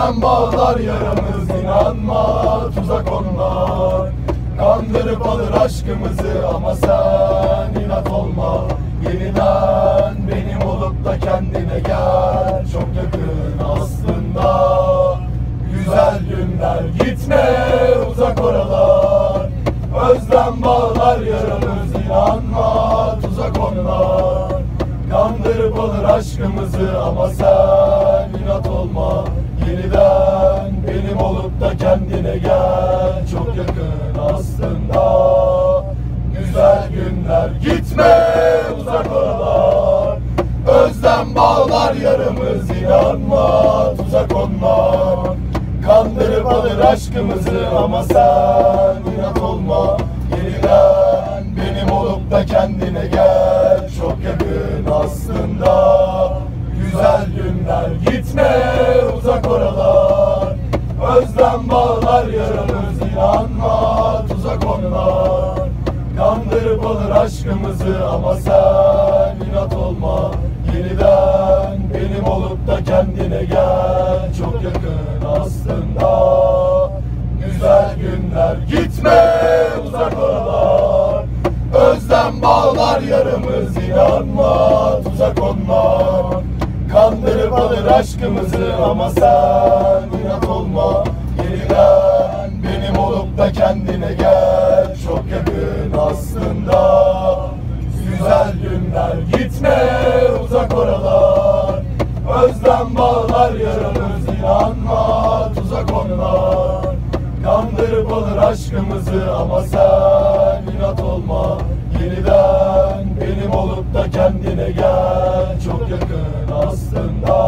Özlem bağlar yaramız, inanma tuzak onlar. Kandırıp alır aşkımızı ama sen inat olma. Yeniden benim olup da kendine gel. Çok yakın aslında güzel günler, gitme uzak oralar. Özlem bağlar yaramız, inanma tuzak onlar. Kandırıp alır aşkımızı ama sen inat olma. Yeniden benim olup da kendine gel. Çok yakın aslında güzel günler, gitme uzak oralar. Özlem bağlar yaramız, inanma tuzak onlar. Kandırıp alır aşkımızı ama sen inat olma. Yeniden benim olup da kendine gel. Çok yakın aslında güzel günler, gitme uzak oralar. Özlem bağlar yaramız, inanma tuzak onlar. Kandırıp alır aşkımızı ama sen inat olma. Yeniden benim olup da kendine gel. Çok yakın aslında güzel günler, gitme uzak oralar. Özlem bağlar yaramız, inanma tuzak onlar. Kandırıp alır aşkımızı ama sen inat olma. Yeniden benim olup da kendine gel. Çok yakın aslında güzel günler, gitme uzak oralar. Özlem bağlar yaramız, inanma tuzak onlar. Kandırıp alır aşkımızı ama sen inat olma. Yeniden benim olup da kendine gel. Çok yakın aslında